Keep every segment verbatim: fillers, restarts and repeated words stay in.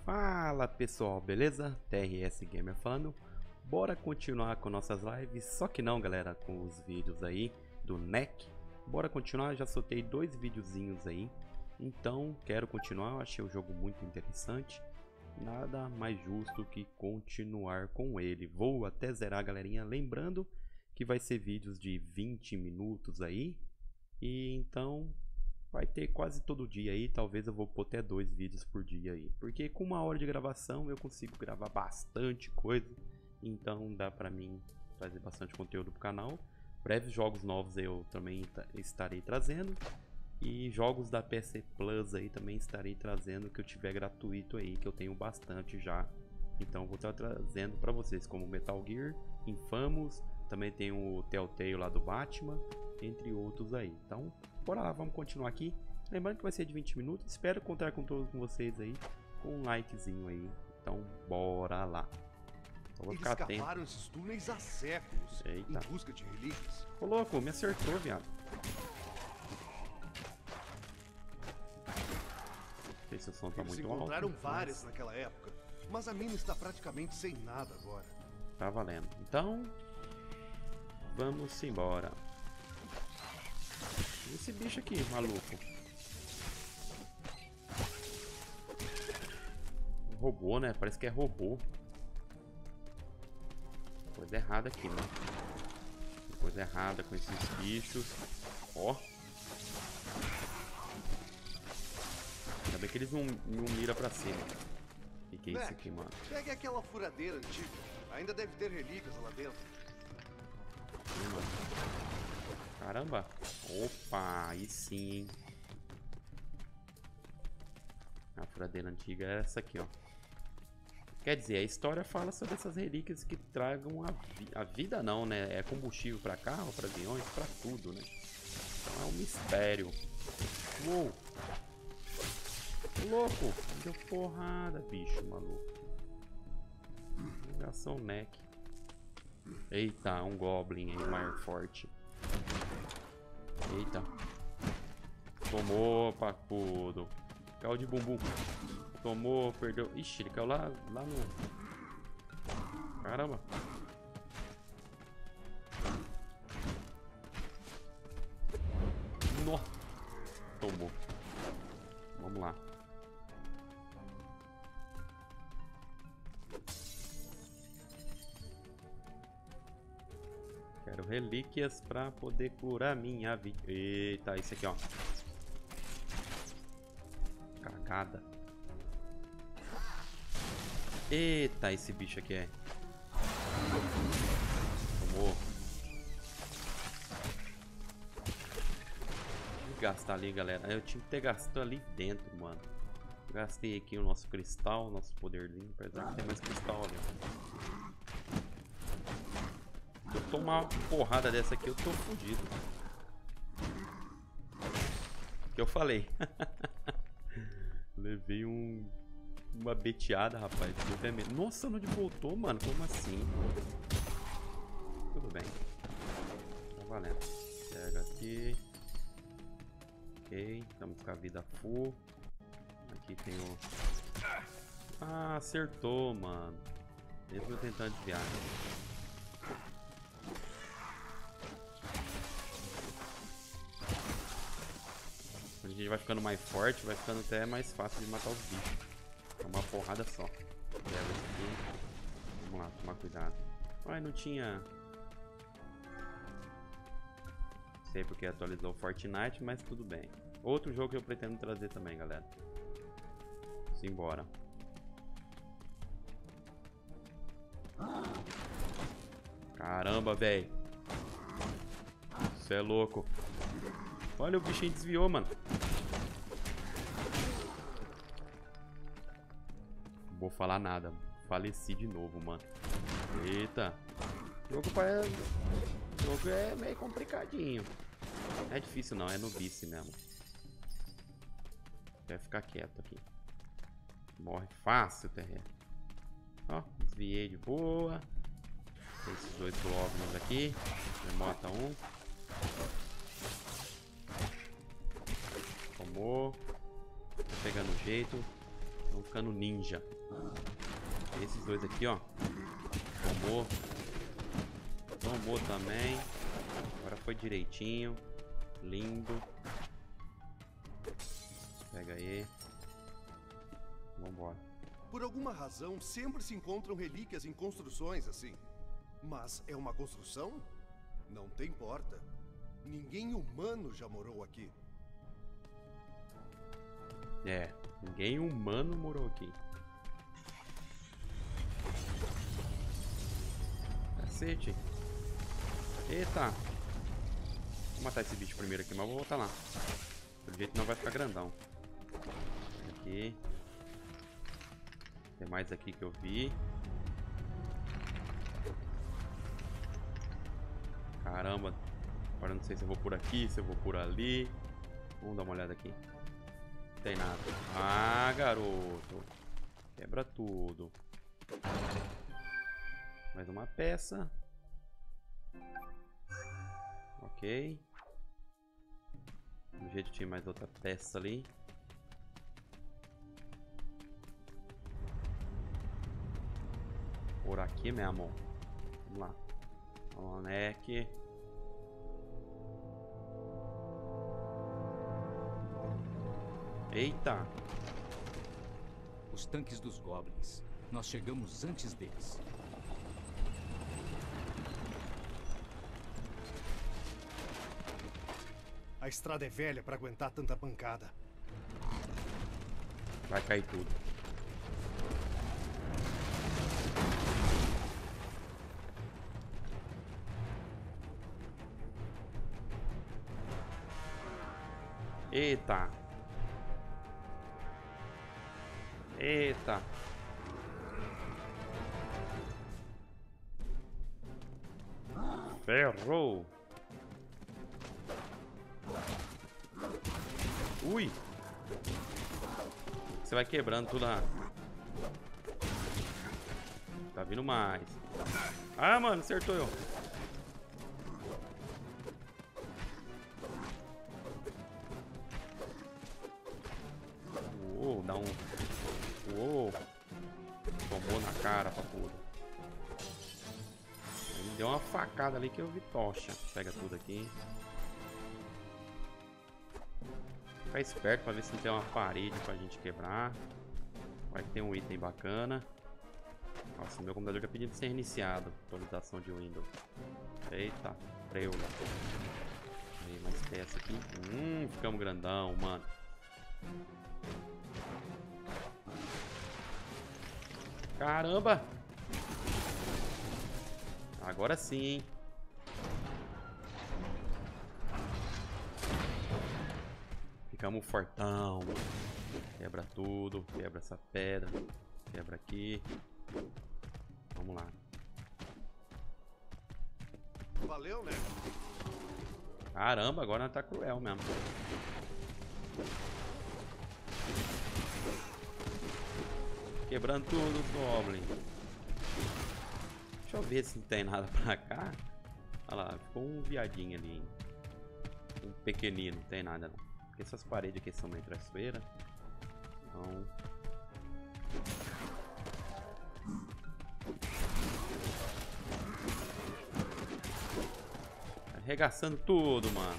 Fala pessoal, beleza? T R S Gamer falando. Bora continuar com nossas lives, só que não galera, com os vídeos aí do N E C. Bora continuar, já soltei dois videozinhos aí. Então quero continuar, eu achei o jogo muito interessante. Nada mais justo que continuar com ele. Vou até zerar galerinha, lembrando que vai ser vídeos de vinte minutos aí. E então vai ter quase todo dia aí, talvez eu vou pôr até dois vídeos por dia aí. Porque com uma hora de gravação eu consigo gravar bastante coisa. Então dá pra mim trazer bastante conteúdo pro canal. Breves jogos novos eu também estarei trazendo. E jogos da P C Plus aí também estarei trazendo, que eu tiver gratuito aí, que eu tenho bastante já. Então vou estar trazendo pra vocês, como Metal Gear, Infamous, também tem o Telltale lá do Batman, entre outros aí. Então bora lá, vamos continuar aqui. Lembrando que vai ser de vinte minutos, espero contar com todos com vocês aí, com um likezinho aí. Então bora lá. Então, vou ficar atento. Eles cavaram esses túneis há séculos. Eita. Em busca de relíquias. Ô louco, me acertou, viado. Não sei se o som tá muito alto. Eles encontraram várias naquela época, mas a mina está praticamente sem nada agora. Tá valendo. Então, vamos embora. Esse bicho aqui, maluco. Robô, né? Parece que é robô. Coisa errada aqui, né? Coisa errada com esses bichos. Ó. Ainda bem que eles não, não miram pra cima. O que, que é Mac, isso aqui, mano? Pegue aquela furadeira antiga. Ainda deve ter relíquias lá dentro. Sim, mano. Caramba. Opa, aí sim, hein? A furadeira antiga é essa aqui, ó. Quer dizer, a história fala sobre essas relíquias que tragam a, vi a vida não, né? É combustível para carro, para aviões, para tudo, né? Então é um mistério. Uou! Louco! Deu porrada, bicho, maluco. Ligação neck. Eita, um Goblin aí, maior forte. Eita. Tomou, pacudo. Caiu de bumbum. Tomou, perdeu. Ixi, ele caiu lá, lá no... Caramba. Nó. Tomou. Vamos lá. Quero relíquias pra poder curar minha vida. Eita, esse aqui, ó. Cagada. Eita, esse bicho aqui é. Tomou. Vou gastar ali, galera. Eu tinha que ter gastado ali dentro, mano. Gastei aqui o nosso cristal, o nosso poderzinho. Apesar que tem mais cristal ali. Se eu tomar uma porrada dessa aqui, eu tô fodido. O que eu falei? Levei um... uma beteada, rapaz. Nossa, onde voltou, mano? Como assim? Tudo bem. Tá valendo. Pega aqui. Ok. Estamos com a vida full. Aqui tem o... Ah, acertou, mano. Mesmo eu tentando desviar. Quando a gente vai ficando mais forte, vai ficando até mais fácil de matar os bichos. É uma porrada só. Leva esse aqui. Vamos lá, tomar cuidado. Ai, não tinha... Não sei porque atualizou o Fortnite, mas tudo bem. Outro jogo que eu pretendo trazer também, galera. Simbora. Caramba, velho. Você é louco. Olha, o bichinho desviou, mano. Não vou falar nada. Faleci de novo, mano. Eita. O jogo, parece... o jogo é meio complicadinho. Não é difícil não, é nubice mesmo. Vai ficar quieto aqui. Morre fácil, terreno. Ó, desviei de boa. Tem esses dois goblins aqui. Mata um. Tomou. Tá pegando o jeito. Estão ficando ninja. Esses dois aqui, ó. Tomou. Tomou também. Agora foi direitinho. Lindo. Pega aí. Vambora. Por alguma razão, sempre se encontram relíquias em construções assim. Mas é uma construção? Não tem porta. Ninguém humano já morou aqui. É, ninguém humano morou aqui. Cacete. Eita. Vou matar esse bicho primeiro aqui, mas vou voltar lá. Pelo jeito não vai ficar grandão. Aqui. Tem mais aqui que eu vi. Caramba. Agora não sei se eu vou por aqui, se eu vou por ali. Vamos dar uma olhada aqui. Não tem nada. Ah, garoto. Quebra tudo. Mais uma peça. Ok. Do jeito tinha mais outra peça ali. Por aqui mesmo. Vamos lá. Vamos lá, Neck. Eita! Os tanques dos Goblins. Nós chegamos antes deles. A estrada é velha para aguentar tanta pancada. Vai cair tudo. Eita! Eita! Ferrou! Ui! Você vai quebrando tudo lá. Tá vindo mais. Ah, mano, acertou eu. Uou, dá um... Uou. Tomou na cara, papudo. Ele deu uma facada ali que eu vi tocha. Pega tudo aqui. Ficar esperto pra ver se não tem uma parede pra gente quebrar. Vai ter um item bacana. Nossa, meu computador já pediu de ser reiniciado. Atualização de Windows. Eita, preula. Aí, mais peça aqui. Hum, ficamos grandão, mano. Caramba! Agora sim, hein? Ficamos fortão. Quebra tudo. Quebra essa pedra. Quebra aqui. Vamos lá. Valeu, né? Caramba, agora tá cruel mesmo. Quebrando tudo os goblins. Deixa eu ver se não tem nada pra cá. Olha lá, ficou um viadinho ali. Um pequenino, não tem nada não. Porque essas paredes aqui são meio traiçoeiras. Então... Arregaçando tudo, mano.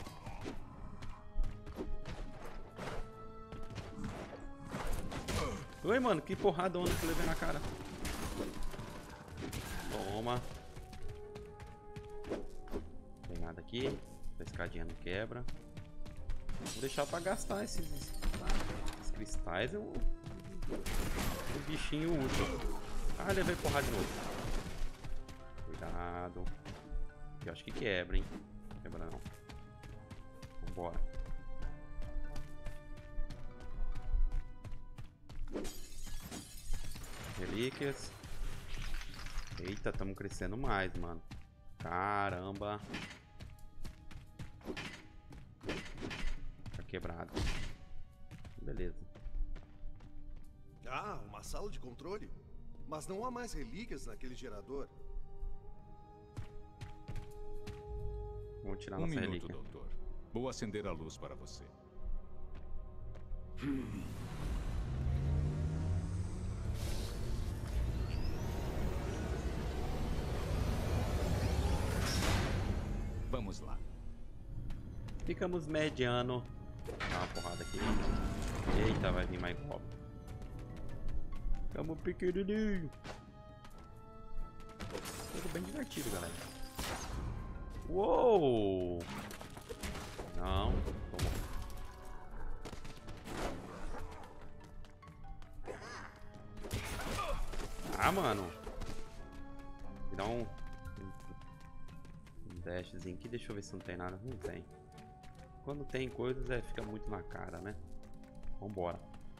Oi, mano, que porrada onda que eu levei na cara. Toma. Não tem nada aqui. A escadinha não quebra. Vou deixar pra gastar esses, esses cristais. Eu... O bichinho útil. Ah, levei porrada de novo. Cuidado. Eu acho que quebra, hein? Quebra não. Vambora. Relíquias. Eita, estamos crescendo mais, mano. Caramba. Tá quebrado. Beleza. Ah, uma sala de controle? Mas não há mais relíquias naquele gerador. Vamos tirar Um nossa minuto, relíquia. doutor. Vou acender a luz para você. Vamos lá. Ficamos mediano. Dá uma porrada aqui. Eita, vai vir mais goblin. Ficamos pequenininho. Jogo bem divertido, galera. Uou! Não, tomou. Ah, mano. Vou dar um, um dashzinho aqui. Deixa eu ver se não tem nada. Não tem. Quando tem coisas, é, fica muito na cara, né? Vambora.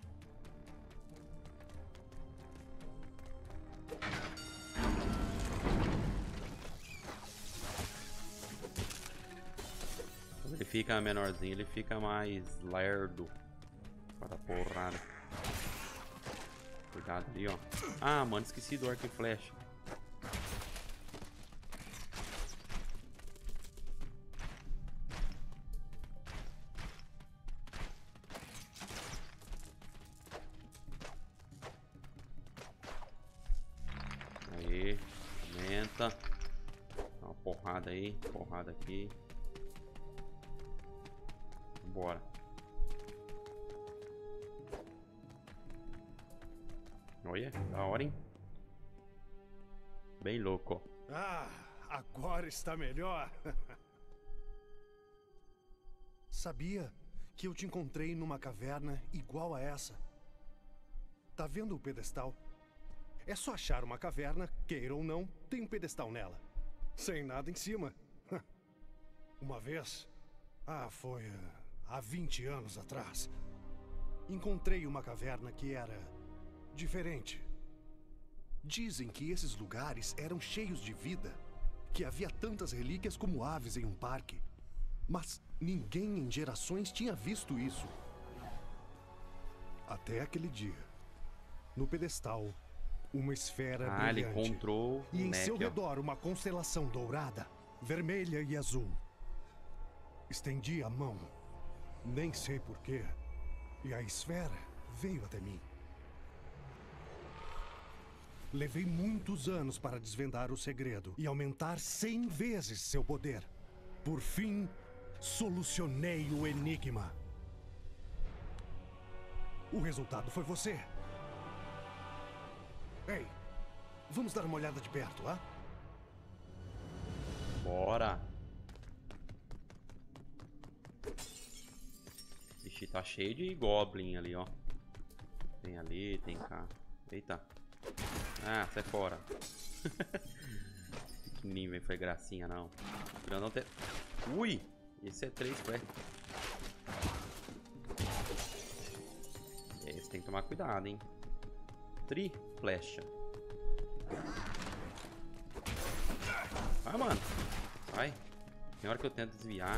Quando ele fica menorzinho, ele fica mais lerdo para porrada. Cuidado ali, ó. Ah, mano, esqueci do arco e flecha. Aí, aumenta. Dá uma porrada aí, porrada aqui. Bora. Olha, da hora, hein? Bem louco. Ah, agora está melhor. Sabia que eu te encontrei numa caverna igual a essa? Tá vendo o pedestal? É só achar uma caverna, queira ou não, tem um pedestal nela. Sem nada em cima. Uma vez, ah, foi uh, há vinte anos atrás, encontrei uma caverna que era diferente. Dizem que esses lugares eram cheios de vida, que havia tantas relíquias como aves em um parque. Mas ninguém em gerações tinha visto isso. Até aquele dia. No pedestal, uma esfera ah, brilhante. Ele encontrou e em Neck, seu ó. redor uma constelação dourada, vermelha e azul. Estendi a mão, nem sei porquê, e a esfera veio até mim. Levei muitos anos para desvendar o segredo e aumentar cem vezes seu poder. Por fim, solucionei o enigma. O resultado foi você. Ei, vamos dar uma olhada de perto, ah? Bora. Ixi, tá cheio de goblin ali, ó. Tem ali, tem cá. Eita. Ah, sai fora. Pequenininho, velho, foi gracinha, não. O grandão tem... Ui! Esse é três, ué. Esse tem que tomar cuidado, hein. Tri flecha. Vai, mano. Vai. Tem hora que eu tento desviar.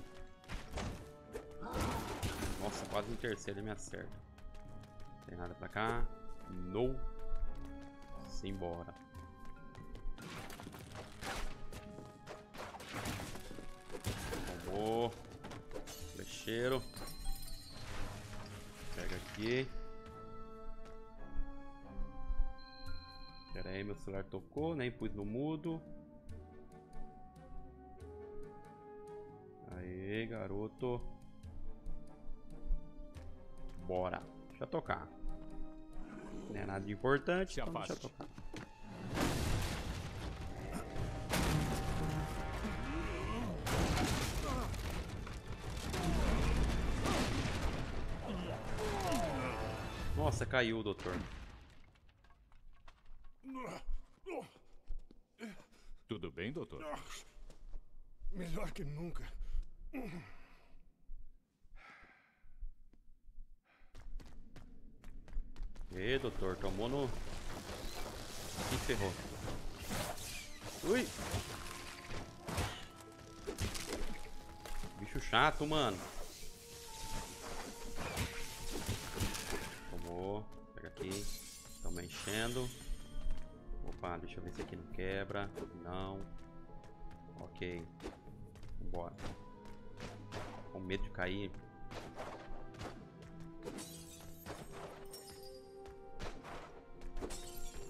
Nossa, quase no terceiro ele me acerta. Não tem nada pra cá. No. Simbora. Tomou. Flecheiro. Pega aqui. Pera aí, meu celular tocou, nem pus no mudo. Aê, garoto. Bora. Deixa eu tocar. Não é nada de importante, Se então deixa eu afaste. tocar. Nossa, caiu, doutor. Tudo bem, doutor? Melhor que nunca. E doutor, tomou no... Ih, ferrou. Ui! Bicho chato, mano. Tomou. Pega aqui. Estamos enchendo. Opa, deixa eu ver se aqui não quebra. Não. Ok. Vambora. Com medo de cair.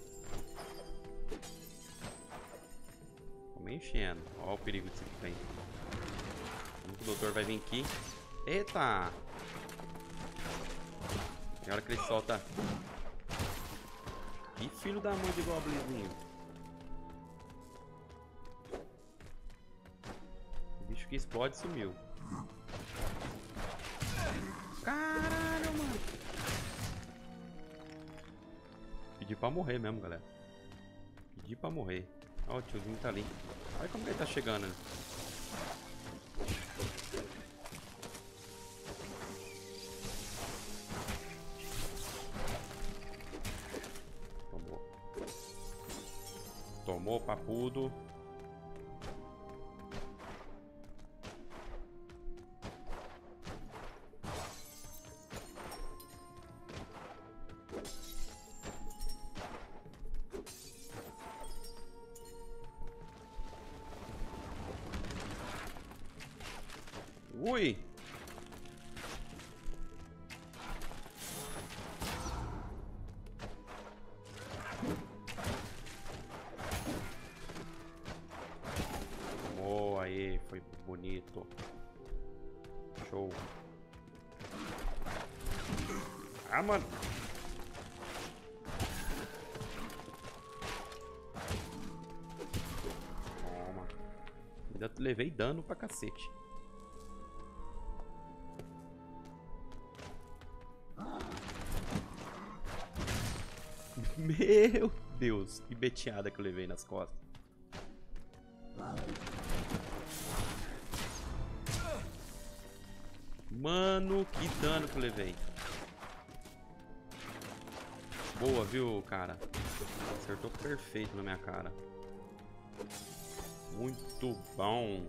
Enchendo. Olha o perigo desse trem. que o doutor vai vir aqui. Eita! Na hora que ele solta... Que filho da mãe de goblinzinho. O bicho que explode sumiu. Caralho, mano. Pedi pra morrer mesmo, galera. Pedi pra morrer. Ó, o tiozinho tá ali. Olha como que ele tá chegando, né? Tomou. Tomou, papudo. Ui! Oh, aí, foi bonito. Show. Ah, mano! Toma. Ainda levei dano pra cacete. Meu Deus, que beteada que eu levei nas costas. Mano, que dano que eu levei. Boa, viu, cara? Acertou perfeito na minha cara. Muito bom.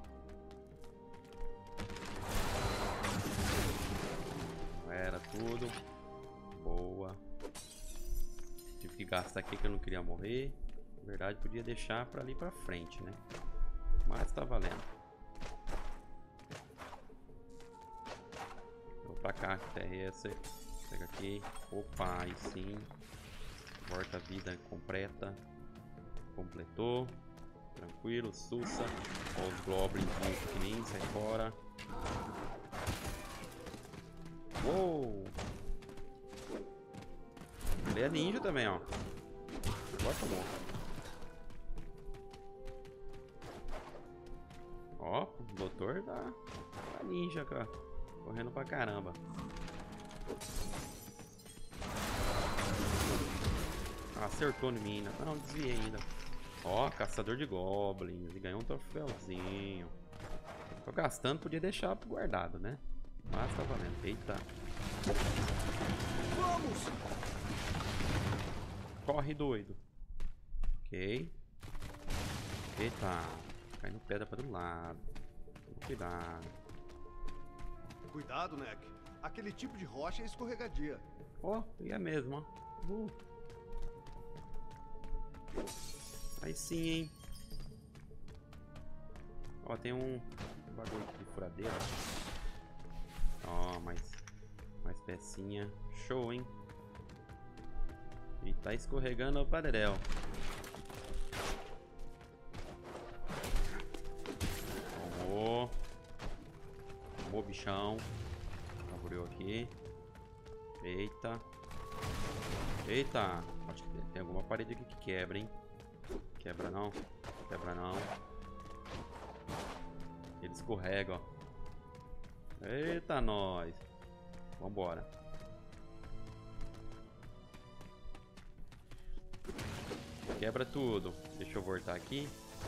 Era tudo. Boa. Tive que gastar aqui que eu não queria morrer. Na verdade, podia deixar pra ali pra frente, né? Mas tá valendo. Vou pra cá, T R S. Pega aqui. Opa, aí sim. Volta a vida completa. Completou. Tranquilo, sussa. Ó, os goblins pequenininhos, sai fora. Uou! Ele é ninja também, ó. Agora tomou. Ó, o doutor da, da ninja, cara. Correndo pra caramba. Ah, acertou em mim ainda. Não, desviei ainda. Ó, caçador de goblins. E ganhou um troféuzinho. Tô gastando, podia deixar guardado, né? Mas tá valendo. Eita. Vamos! Corre, doido. Ok. Eita. Caindo pedra para do lado. Cuidado. Cuidado, Neck. Aquele tipo de rocha é escorregadia. Ó, oh, é mesmo, ó. Uh. Aí sim, hein. Ó, tem um bagulho aqui de furadeira. Ó, mais, mais pecinha. Show, hein. E tá escorregando o padrel. Tomou. Tomou, bichão. Abriu aqui. Eita. Eita. Acho que tem alguma parede aqui que quebra, hein. Quebra não. Quebra não. Ele escorrega, ó. Eita, nós. Vambora. Quebra tudo. Deixa eu voltar aqui.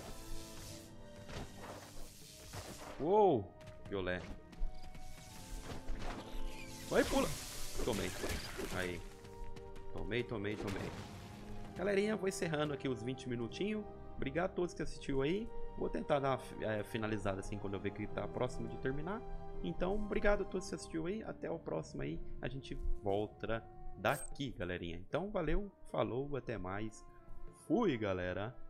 Uou! Violé. Vai, pula! Tomei. Aí. Tomei, tomei, tomei. Galerinha, vou encerrando aqui os vinte minutinhos. Obrigado a todos que assistiu aí. Vou tentar dar uma é, finalizada assim quando eu ver que tá próximo de terminar. Então, obrigado a todos que assistiu aí. Até o próximo aí. A gente volta daqui, galerinha. Então, valeu, falou, até mais. Fui, galera.